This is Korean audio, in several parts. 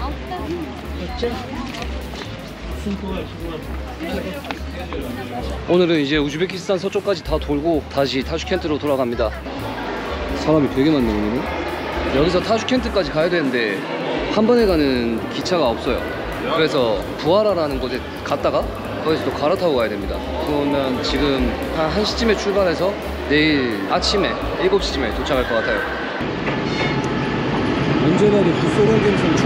오늘은 이제 우즈베키스탄 서쪽까지 다 돌고 다시 타슈켄트로 돌아갑니다. 사람이 되게 많네 오늘은. 여기서 타슈켄트까지 가야 되는데 한 번에 가는 기차가 없어요. 그래서 부하라라는 곳에 갔다가 거기서 또 갈아타고 가야 됩니다. 그러면 지금 한 1시쯤에 출발해서 내일 아침에 7시쯤에 도착할 것 같아요. 언제 가도 붓소라 갬성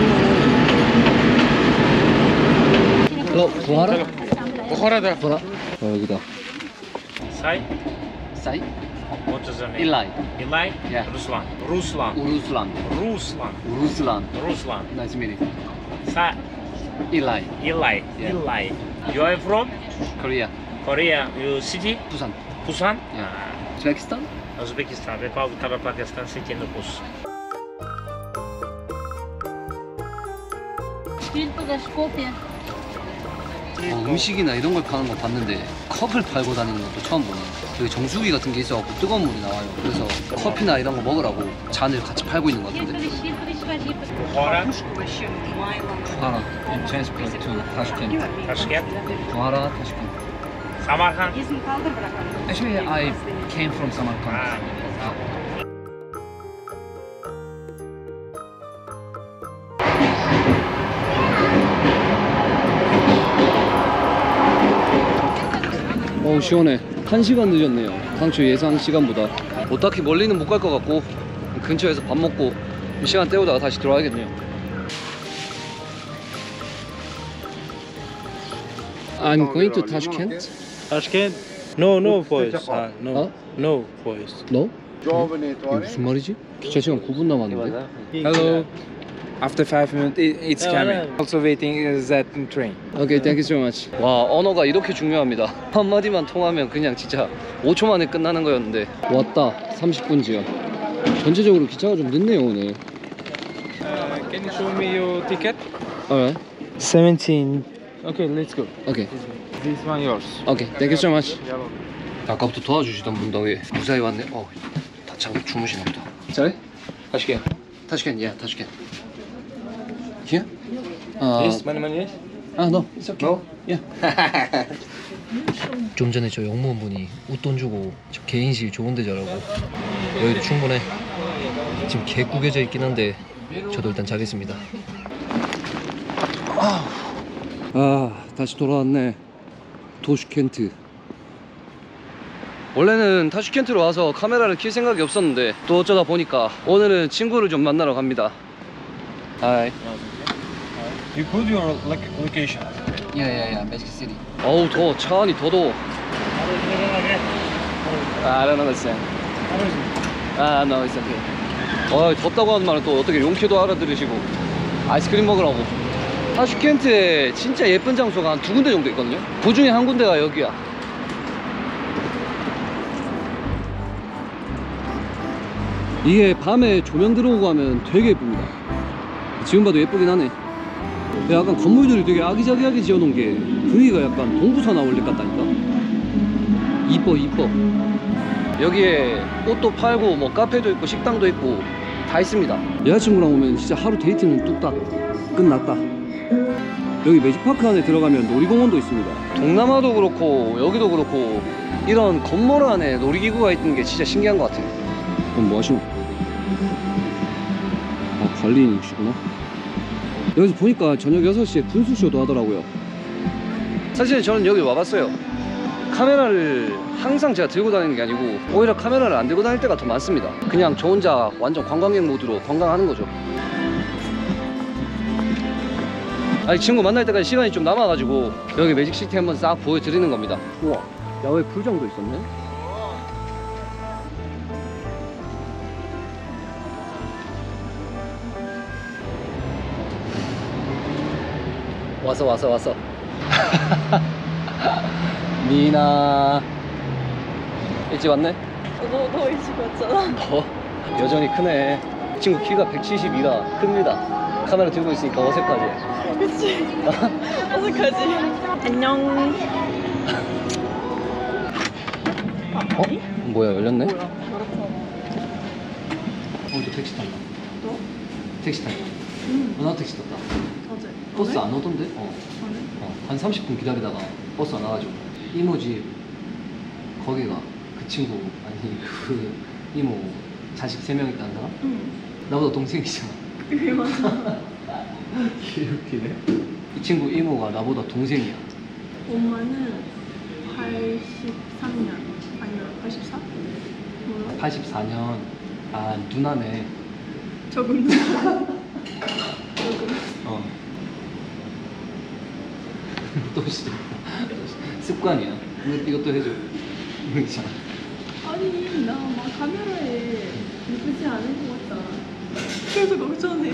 충만하네. 부하라? 부하라다. 부하라? 여기다. Say. Say? What is your name? Ilay. Ilay? Yeah. Ruslan. Ruslan. Ruslan. Ruslan. Ruslan. Ruslan. Nice meeting you. Say. Ilay. Ilay. Yeah. Ilay. You are from Korea. Korea. You city? Busan. Busan? Yeah. Uzbekistan? Uzbekistan. Republic of Pakistan. City Nupus. 음식이나 이런 걸 파는 거 봤는데 컵을 팔고 다니는 것도 처음 보네. 여기 정수기 같은 게 있어갖고 뜨거운 물이 나와요. 그래서 커피나 이런 거 먹으라고 잔을 같이 팔고 있는 것 같은데. Buhara. 부하라 and transport to Tashkent. Tashkent. 부하라, Tashkent. Samarkand. Actually, I came from Samarkand. 어우 시원해. 1시간 늦었네요. 당초 예상 시간보다. 뭐 딱히 멀리는 못 갈 것 같고 근처에서 밥 먹고 시간 때우다가 다시 들어와야겠네요. I'm going to Tashkent. Tashkent? No, no voice. No, 어? no voice. 너? 이게 무슨 말이지? 기차 시간 9분 남았는데? Hello. After 5 minutes, it's coming. Also waiting is that train. 오케이, thank you so much. 와, 언어가 이렇게 중요합니다. 한마디만 통하면 그냥 진짜 5초 만에 끝나는 거였는데 왔다, 30분 지연. 전체적으로 기차가 좀 늦네요 오늘. Can you show me your ticket? Alright. 17. Okay, let's go. 오케이. This one yours. 오케이, thank you so much. 아까부터 도와주시던 분 덕에 무사히 왔네. 다 자고 주무시나 보다. Sorry? Tashkent. Tashkent, yeah, Tashkent. Here? Yes, money, yes. No, it's okay. No? Yeah. 좀 전에 저 영무원분이 웃돈 주고 저 개인실 좋은 데 자라고. 여기도 충분해. 지금 개 구겨져 있긴 한데 저도 일단 자겠습니다. 다시 돌아왔네. 타슈켄트. 원래는 타슈켄트로 와서 카메라를 킬 생각이 없었는데 또 어쩌다 보니까 오늘은 친구를 좀 만나러 갑니다. Hi. You put your location. Yeah, Mexico City. 어우 더워. 차 안이 더 더워. I don't understand. No, it's okay. 덥다고 하는 말은 또 어떻게 용케도 알아들으시고 아이스크림 먹으라고. 타슈켄트에 진짜 예쁜 장소가 한 2군데 정도 있거든요. 그 중에 한 군데가 여기야. 이게 밤에 조명 들어오고 하면 되게 예쁩니다. 지금 봐도 예쁘긴 하네. 약간 건물들이 되게 아기자기하게 지어놓은 게 분위기가 약간 동부선 아울렛 같다니까. 이뻐. 여기에 옷도 팔고 뭐 카페도 있고 식당도 있고 다 있습니다. 여자친구랑 오면 진짜 하루 데이트는 뚝딱 끝났다. 여기 매직파크 안에 들어가면 놀이공원도 있습니다. 동남아도 그렇고 여기도 그렇고 이런 건물 안에 놀이기구가 있는 게 진짜 신기한 것 같아요. 그럼 뭐 하시노? 관리인이시구나. 여기서 보니까 저녁 6시에 분수쇼도 하더라고요. 사실 저는 여기 와봤어요. 카메라를 항상 제가 들고 다니는 게 아니고 오히려 카메라를 안 들고 다닐 때가 더 많습니다. 그냥 저 혼자 완전 관광객 모드로 관광하는 거죠. 아니 친구 만날 때까지 시간이 좀 남아가지고 여기 매직시티 한번 싹 보여드리는 겁니다. 우와, 야외 풀장도 있었네. 왔어. 미나 일찍 왔네? 너 일찍 왔잖아. 여전히 크네. 이 친구 키가 172라 큽니다. 카메라 들고 있으니까 어색하지? 그치. 어색하지. 안녕. 뭐야, 열렸네? 또 택시 탄다. 택시 탄다. 나 택시 탔다. 어제. 버스 오늘? 안 오던데? 한 30분 기다리다가 버스 안 와가지고 이모 집 거기가 그 친구 아니 그 이모 자식 3명 있다는 사람? 응. 나보다 동생이잖아. 그게 맞아. 개웃기네. 이 친구 이모가 나보다 동생이야. 엄마는 83년 아니면 84? 몰라. 84년. 아 누나네. 조금 조금. 어. 또 시작. 습관이야. 이것도 해줘. 괜찮아. 아니 나 막 카메라에 예쁘지 않은 것 같다. 그래서 걱정해.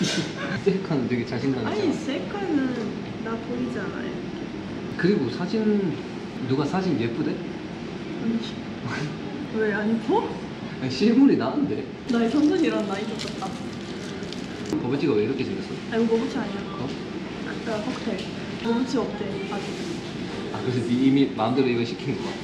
셀카는 되게 자신감 아니 있잖아. 셀카는 나 보이잖아. 이렇게. 그리고 사진 누가 사진 예쁘대? 아니 왜 안 예뻐? 아니, 실물이 나은데. 나의 성준이랑 나이 똑같다. 버버티가 왜 이렇게 생겼어? 아 이거 뭐부치 아니야? 어? 아까 칵테일. 뭐부치 없대 아직. 아 그래서 네 이미 마음대로 이거 시킨 거야?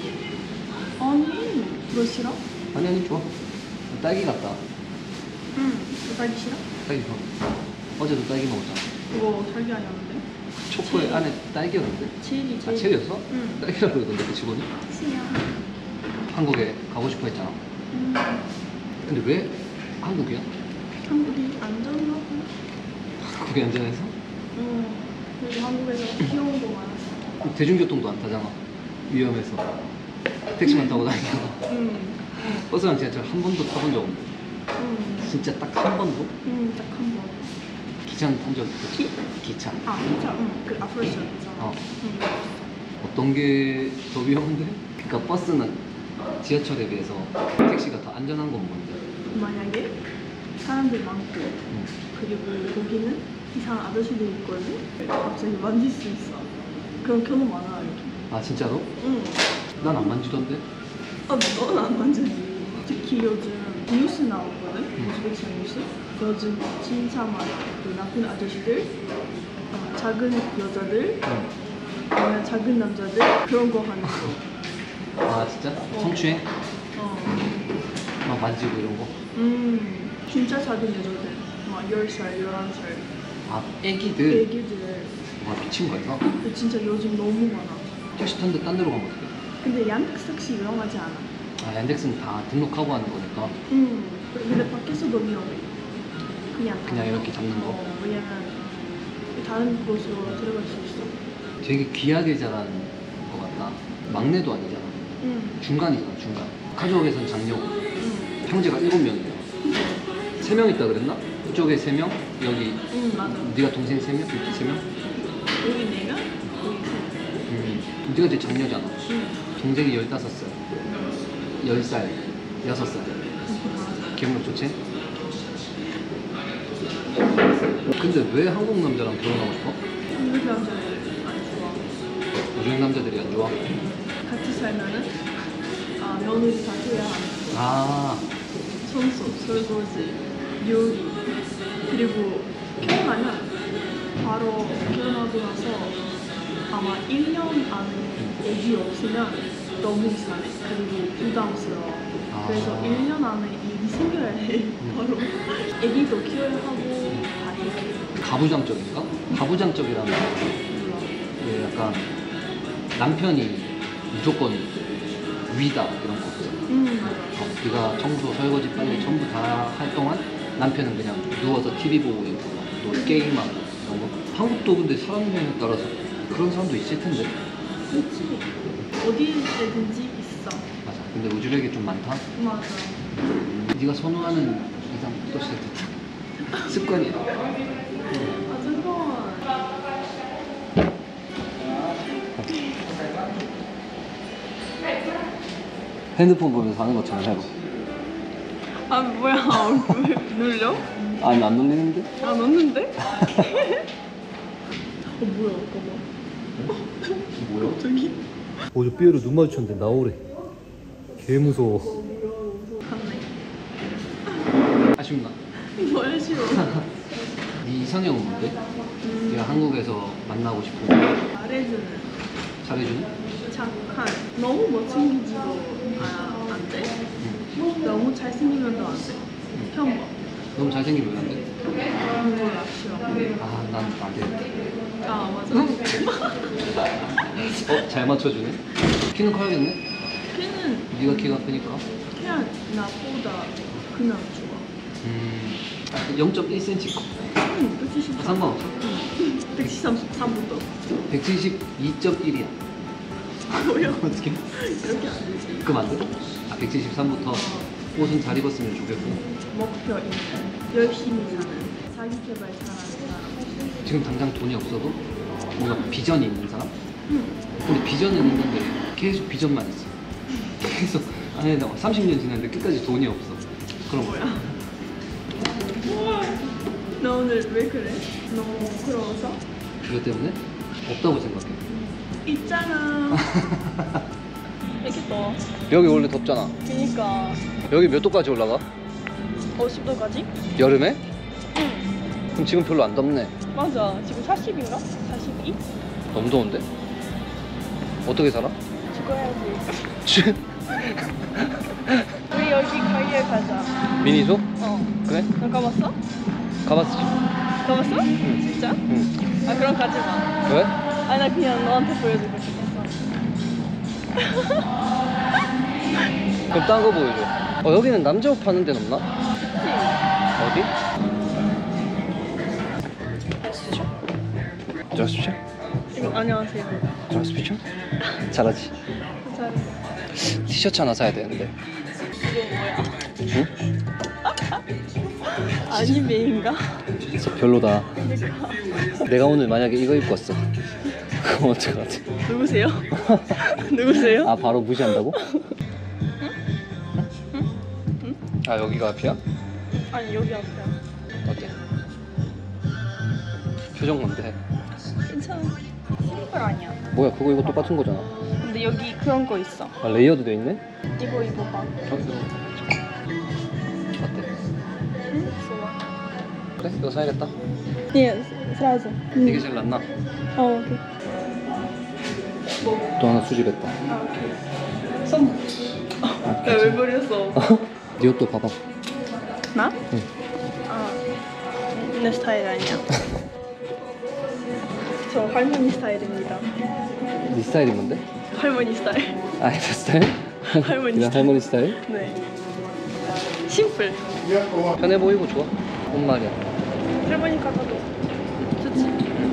아니 너 싫어? 아니 좋아. 딸기 같다. 응. 너 딸기 싫어? 딸기 좋아. 어제도 딸기 먹었잖아. 이거 딸기 아니었는데? 초코에 안에 딸기였는데? 체리 아 체리였어? 응. 딸기라고 그러던데 그 직원이? 씨야. 한국에 가고 싶어 했잖아. 근데 왜 한국이야? 한국이 안전하고. 한국이 안전해서? 응. 그리고 한국에서 귀여운 거 많았어. 대중교통도 안 타잖아. 위험해서. 택시만 타고 다니고. 응. 버스랑 지하철 한 번도 타본 적 없는데. 응. 진짜 딱 한 번도? 응. 딱 한 번. 기차는 탄 적 있어. 기? 기차. 아 진짜? 응. 그 앞으로 있잖아. 어. 응. 어떤 게 더 위험한데? 그러니까 버스는 지하철에 비해서 택시가 더 안전한 건 뭔데? 만약에 사람들 많고 응. 그리고 거기는 이상한 아저씨들 있거든? 갑자기 만질 수 있어. 그런 경우 많아 여기. 아 진짜로? 응. 난 안 만지던데? 아 너는 안 만지지. 특히 요즘 뉴스 나오거든? 우즈베키스탄 뉴스? 요즘 진짜 많아. 그 나쁜 아저씨들, 작은 여자들, 응. 아니면 작은 남자들 그런 거 하는 거. 아 진짜? 성추행? 어. 막 만지고 이런 거? 진짜 작은 여자들. 막 10살, 11살. 아 애기들? 애기들. 와 미친 거 있나? 근데 진짜 요즘 너무 많아. 택시 탔는데 딴 데로 가면 어떡해? 근데 얀덱스 택시 유명하지 않아. 아 얀덱스는 다 등록하고 하는 거니까 근데 밖에서도 위험해. 그냥 이렇게 잡는 거? 왜냐면 다른 곳으로 들어갈 수 있어. 되게 귀하게 자란 거 같다. 막내도 아니잖아. 중간이잖아 중간. 가족에선 장녀고 형제가 7명이야. 3명 있다 그랬나? 이쪽에 3명, 여기 맞아. 네가 동생 3명? 이렇게 3명? 여기 4명? 여기 3명. 네가 제일 장녀잖아. 동생이 15살, 10살, 6살. 기억력 좋지? 근데 왜 한국 남자랑 결혼하고 싶어? 한국 남자들 안 좋아. 요즘 남자들이 안 좋아? 같이 살면은 며느리 다 해야 하는 거. 아, 청소, 설거지, 요리. 그리고 결혼하면 바로 결혼하고 나서 아마 1년 안에 애기 없으면 너무 이상해. 그리고 부담스러워. 그래서 1년 안에 일이 생겨야 해. 바로 애기도 키워야 하고 다 해. 가부장적인가? 가부장적이라는 게 몰라. 이게 약간 남편이 무조건 위다 이런 거 없잖아. 맞아. 네가 청소, 설거지, 빨래 전부 다 할 동안 남편은 그냥 누워서 TV 보고 있고 또 게임하고 이런 거. 한국도 근데 사람에 따라서 그런 사람도 있을 텐데. 그렇지. 어디에든지 있어. 맞아. 근데 우즈벡이 좀 많다. 맞아. 네가 선호하는 이상 또 시작됐다. 습관이야. 아, 잠깐만. 핸드폰 보면서 하는 것처럼 해봐. 아, 뭐야. 얼굴 눌려? 아니 안 놀리는데? 아, 넣는데? 뭐야, 잠깐만. 뭐야? 저기. 어제 삐에로 눈 마주쳤는데 나오래. 개 무서워. 갔네. 아쉽나? 뭐야, 싫어. 네 이상형은 뭔데? 네가 한국에서 만나고 싶은 말해주는. 잘해주는? 착한. 너무 못생기지도 안 돼. 너무 잘생기면도 안 돼. 평범. 너무 잘생기면 안 돼? 몰라. 아, 난 안 돼. 아 맞아. 잘 맞춰주네. 키는 커야겠네. 걔는 네가 키가 크니까. 그냥 나보다 그냥 좋아. 0.1cm 커. 173. 상관없어. 173부터. 172.1이야. 뭐야? 어떻게? 이렇게 안 되지. 그럼 안 돼? 아, 173부터 옷은 잘 입었으면 좋겠고. 목표 있는 열심히 사는 자기 개발 잘하는 사람. 지금 당장 돈이 없어도 뭔가 비전이 있는 사람? 응. 우리 비전은 있는데 계속 비전만 있어. 계속 아니 나 30년 지났는데 끝까지 돈이 없어. 그런 거야. 너 오늘 왜 그래? 너무 부끄러워서? 그것 때문에 없다고 생각해. 있잖아. 이렇게 더. 여기 원래 덥잖아. 그니까 여기 몇 도까지 올라가? 50도까지? 여름에? 응. 그럼 지금 별로 안 덥네. 맞아. 지금 40인가? 42? 너무 더운데? 어떻게 살아? 죽어야지. 우리 여기 가이에 가자. 미니소? 어. 그래? 너 가봤어? 가봤지. 가봤어? 진짜? 응. 아 그럼 가지 마. 왜? 아니 나 그냥 너한테 보여주고 싶었어. 그럼 딴 거 보여줘. 여기는 남자 옷 파는 데는 없나? 어디? Здравствуйте. 안녕하세요. Здравствуйте. 잘하지. 잘. 티셔츠 하나 사야 되는데. 이거 뭐야? 응? 아니메인가? 별로다. 그러니까. 내가 오늘 만약에 이거 입고 왔어. 그럼 어떡할 것 같아? 누구세요? 누구세요? 아, 바로 무시한다고? 아, 여기가 앞이야? 아니 여기 앞이야. 어때? 표정 뭔데? 괜찮아. 심플 아니야. 뭐야, 그거 이거 똑같은 거잖아. 근데 여기 그런 거 있어. 아, 레이어드 돼 있네? 이거 입어봐. 어때? 응? 좋아. 그래? 이거 사야겠다. 예, сразу. 이게 제일 낫나? 오케이. 또 하나 수집했다. 아, 오케이. 선물. 야왜 버렸어? 네 옷도 봐봐. 나? 응. 아, 내 스타일 아니야. 저 할머니 스타일입니다. 네 스타일이 뭔데? 할머니 스타일. 아, 내 스타일? 할머니 그냥 스타일. 할머니 스타일? 네. 심플. 편해 보이고 좋아. 뭔 말이야? 할머니 가서도 좋지.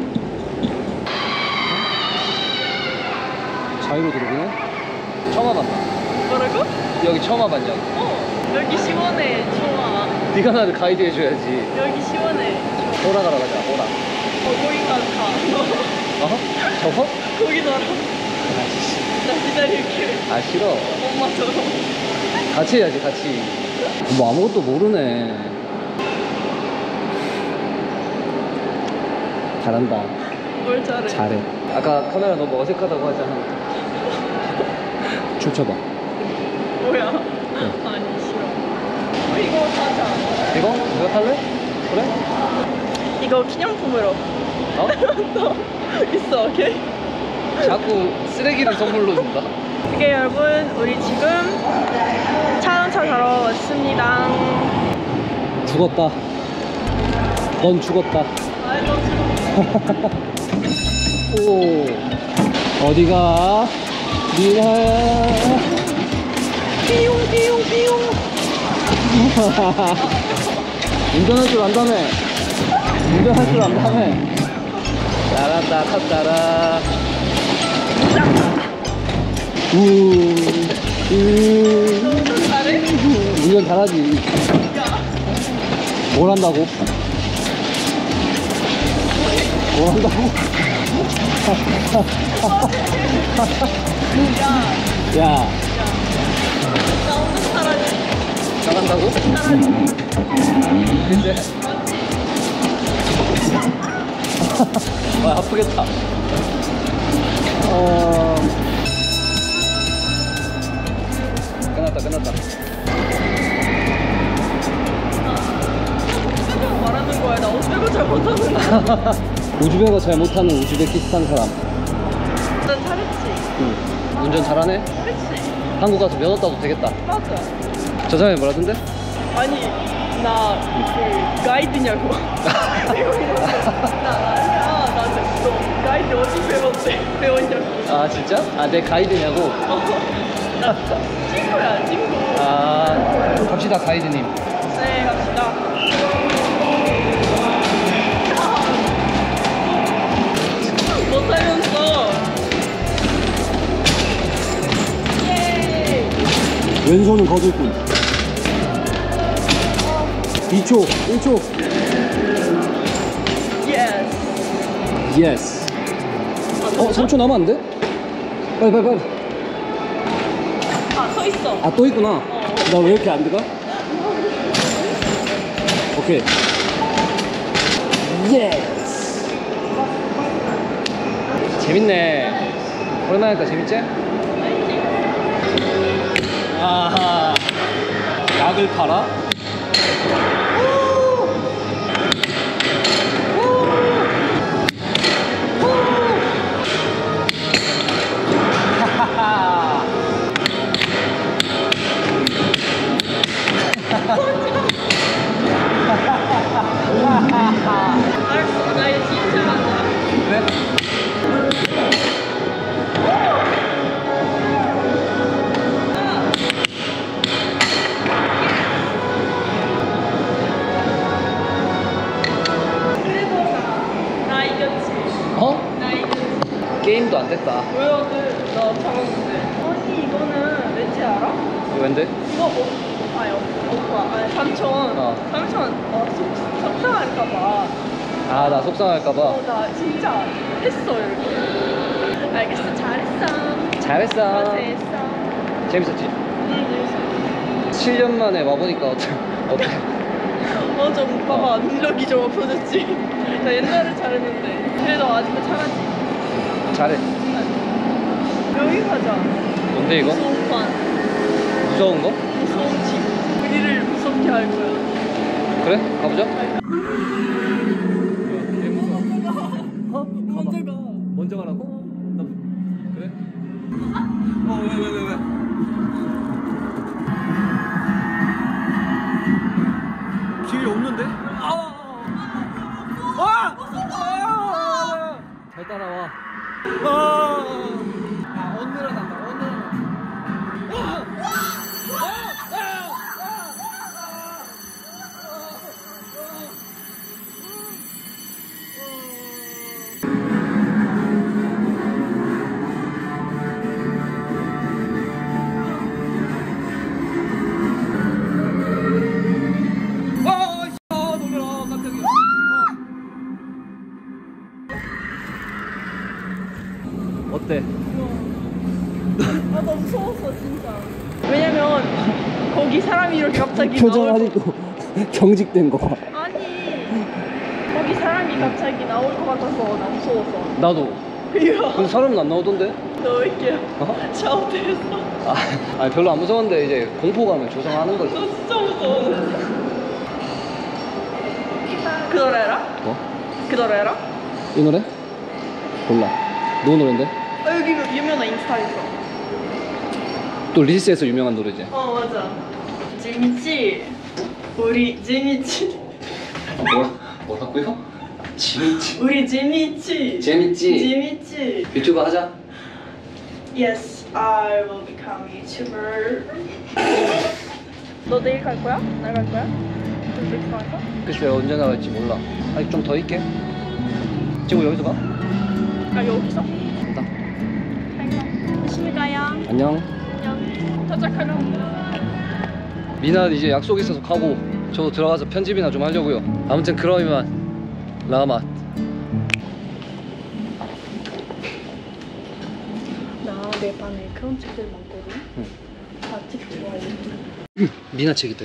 자유로 들어오네? 처음 와봤나? 뭐라고? 여기 처음 와봤냐고. 여기 시원해. 좋아. 네가 나를 가이드 해줘야지. 여기 시원해. 좋아. 호라 가러 가자, 호라. 거기가 가. 어? 저거? 거기 너랑 아이씨. 나 기다릴게. 아, 싫어. 엄마처럼. 같이 해야지, 같이. 뭐 아무것도 모르네. 잘한다. 뭘 잘해? 잘해. 아까 카메라 너무 어색하다고 하지 않았나? 춤춰봐. 뭐야? 아니 싫어. 이거 사자. 이거? 이거 탈래? 그래? 이거 기념품으로. 어? 있어, 오케이? 자꾸 쓰레기를 선물로 준다. 오케이 여러분, 우리 지금 자동차 사러 왔습니다. 죽었다. 넌 죽었다. 아이 너 지금 오. 어디가? 미나야. 삐용 삐용 삐용. 운전할 줄 안다며. 운전할 줄 안다며. 잘한다, 탔다라. 너 잘해? 운전 잘하지. 뭘 한다고? 뭘 한다고? 야, 나 운전 잘하지? 나간다고? 근데 아, 아프겠다. 끝났다. 표정 말하는 거야. 나 어쩌고 잘 못하는. 우즈베가 잘 못하는 우즈베키스탄 사람. 난 잘했지. 응. 운전 잘하네? 그치? 한국 가서 면허 따도 되겠다. 맞아. 저 사람이 뭐라던데? 아니 나 그 가이드냐고. 외국인한테. 아니야. 나한테 너 가이드 어디 배웠냐고. 아 진짜? 아 내 가이드냐고? 나 친구야, 친구. 아 갑시다 가이드님. 네, 갑시다. 못하면서. 예. 왼손은 거둘뿐. 2초, 1초. 예스. 예스. 3초 남았는데? 빨리 빨리 빨리. 아, 서 있어. 아 또 있구나. 나 왜 이렇게 안 들어가? 오케이. 예스. 재밌네. 오랜만에 하니까 재밌지? 아하. 약을 팔아? 알았어, 나 이제 진짜 간다. 그래? 그래도 나 이겼지. 어? 나 이겼지. 게임도 안 됐다. 왜요? 나 잡았는데. 아니, 이거는 왠지 알아? 왠데? 이거 아니, 오빠, 아니, 삼촌. 삼촌, 속상할까봐. 아 나 속상할까봐. 나 진짜 했어, 이렇게. 알겠어, 잘했어. 잘했어. 고생했어. 재밌었지? 응, 7년 만에 와보니까 어때? 좀 봐봐, 능력이 좀 없어졌지. 나 옛날에 잘했는데. 그래도 아직도 잘하지. 잘해. 여기 가자. 뭔데 이거? 무서운 판. 무서운 거? 무서운 집. 우리를 무섭게 할 거야. 그래? 가보자. 먼저 가. 먼저 가라고? 나 그래? 왜? 길이 없는데? 잘 따라와. 언늘어간다. 어때? 나 무서웠어, 진짜. 왜냐면 거기 사람이 이렇게 갑자기 표정 나올 아직도 경직된 거 봐. 아니, 거기 사람이 갑자기 나올 것 같아서 나 무서웠어. 나도. 이거 근데 사람은 안 나오던데? 넣을게요. 어? 샤워대에서. 아니 별로 안 무서웠는데 이제 공포감을 조성하는 거지. 너 진짜 무서워. 그 노래 알아? 뭐? 그 노래 알아? 이 노래? 몰라. 누구 노래인데? 여기 유명한 인스타에서. 또 릴스에서 유명한 노래지. 맞아. 재밌지? 우리 재밌지? 뭐라고요? 재밌지. 우리 재밌지? 재밌지? 유튜브 하자. Yes, I will become YouTuber. 너 내일 갈 거야? 날 갈 거야? 넷플릭스 가서? 글쎄 언제 나갈지 몰라. 아니 좀 더 있게. 지금 여기서 가? 아 여기서? 간다. 갈까? 조심히 가요. 안녕. 안녕. 도착하면. 미나는 이제 약속 있어서 가고 저도 들어가서 편집이나 좀 하려고요. 아무튼 그러면 라맛. 나 내 반에 그런 책들 많거든. 응. 다 책 좋아해. 미나 책이다.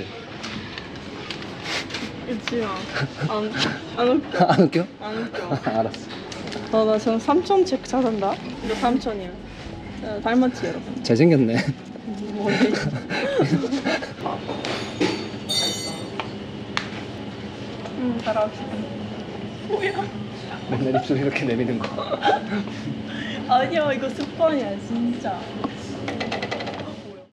그치야. 안 웃겨. 안 웃겨? 안 웃겨. 알았어. 나 지금 삼촌 책 사단다. 이거 삼촌이야. 닮았지 여러분. 잘생겼네. 뭔데? 따라합시다. 뭐야? 맨날 입술 이렇게 내미는 거. 아니야 이거 습관이야 진짜.